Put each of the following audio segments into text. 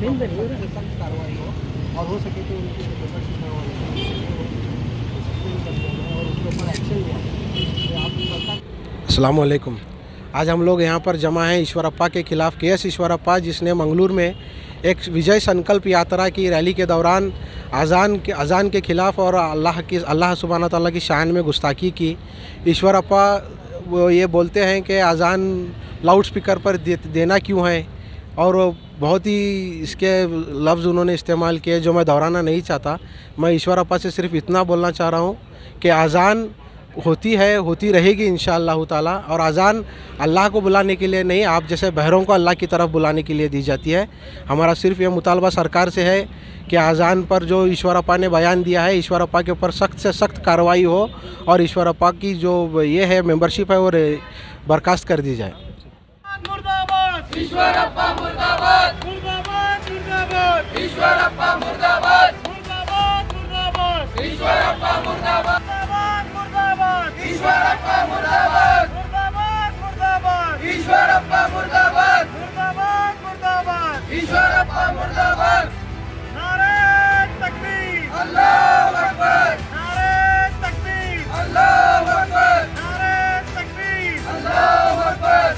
सख्त कार्रवाई हो और हो सके तो उनकी मेंबरशिप करवानी और उसके ऊपर एक्शन लिया। अस्सलाम वालेकुम। आज हम लोग यहाँ पर जमा हैं ईश्वरप्पा के खिलाफ़। KS ईश्वरप्पा जिसने मंगलूर में एक विजय संकल्प यात्रा की रैली के दौरान अज़ान के ख़िलाफ़ और अल्लाह सुब्हानहू तआला की शान में गुस्ताखी की। ईश्वरप्पा वो ये बोलते हैं कि अज़ान लाउड स्पीकर पर देना क्यों है, और बहुत ही इसके लफ्ज़ उन्होंने इस्तेमाल किए जो मैं दोहराना नहीं चाहता। मैं ईश्वरप्पा से सिर्फ इतना बोलना चाह रहा हूँ कि अज़ान होती है, होती रहेगी इंशाअल्लाह ताला, और अज़ान अल्लाह को बुलाने के लिए नहीं, आप जैसे बहरों को अल्लाह की तरफ बुलाने के लिए दी जाती है। हमारा सिर्फ ये मुतालबा सरकार से है कि अज़ान पर जो ईश्वरप्पा ने बयान दिया है, ईश्वरप्पा के ऊपर सख्त से सख्त कार्रवाई हो और ईश्वरप्पा की जो ये है मेंबरशिप है वो बर्खास्त कर दी जाए। ईश्वरप्पा मुर्दाबाद, मुर्दाबाद, मुर्दाबाद, ईश्वरप्पा मुर्दाबाद, मुर्दाबाद, मुर्दाबाद, ईश्वरप्पा मुर्दाबाद, मुर्दाबाद, ईश्वरप्पा मुर्दाबाद, मुर्दाबाद, मुर्दाबाद, ईश्वरप्पा मुर्दाबाद, मुर्दाबाद, मुर्दाबाद, ईश्वरप्पा मुर्दाबाद। नारे तकबीर, अल्लाहू अकबर, नारे तकबीर, अल्लाहू अकबर, नारे तकबीर, अल्लाहू अकबर,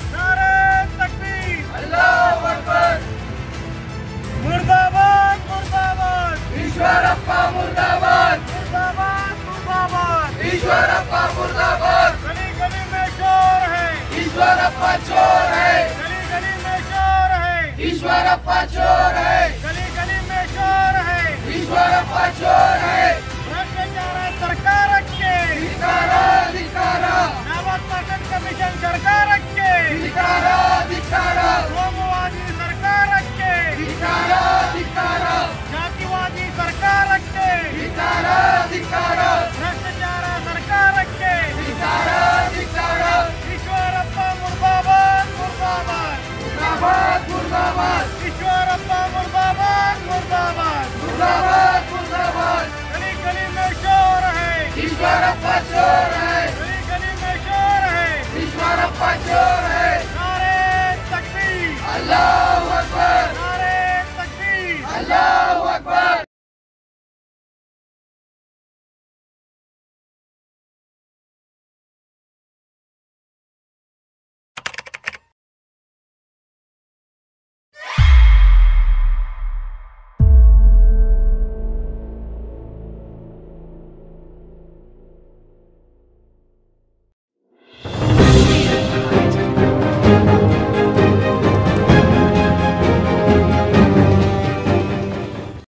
मुर्दाबाद, मुर्दाबाद, ईश्वरप्पा मुर्दाबाद, मुर्दाबाद, मुर्दाबाद, ईश्वरप्पा मुर्दाबाद। गली गली में शोर है, ईश्वरप्पा चोर है, गली गली में शोर है, ईश्वरप्पा चोर है, गली गली में शोर है, ईश्वरप्पा चोर है। भ्रष्टाचार सरकार के धिक्कारा, धिक्कारा, 90% कमीशन सरकार के धिक्कारा,